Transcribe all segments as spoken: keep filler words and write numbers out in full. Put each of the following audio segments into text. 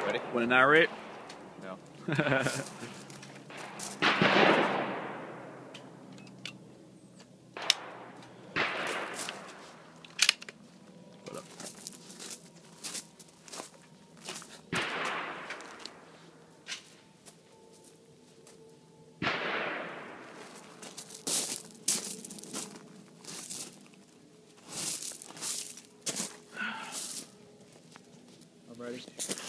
Ready? Want to narrate? No. What up? I'm ready.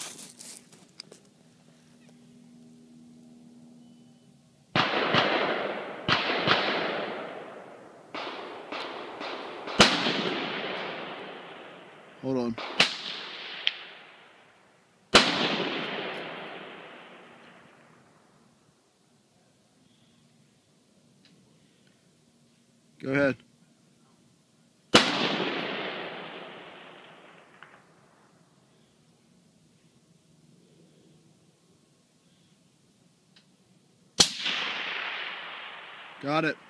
Hold on. Go ahead. Got it.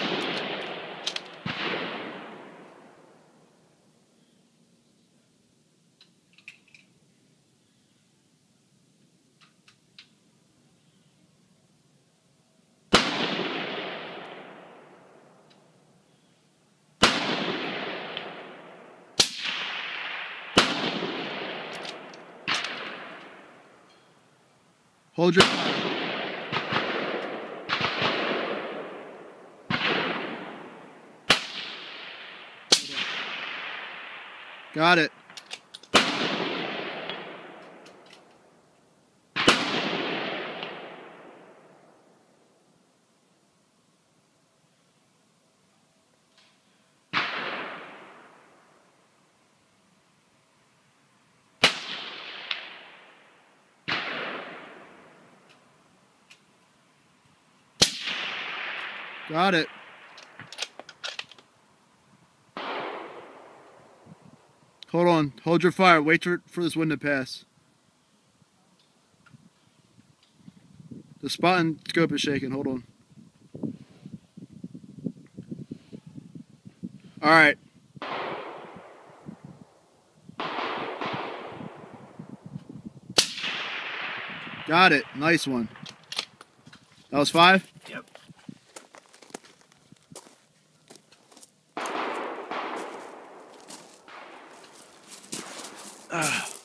Hold your Got it. Got it. Hold on. Hold your fire. Wait for, for this wind to pass. The spot and scope is shaking. Hold on. All right. Got it. Nice one. That was five? Yep. Ah.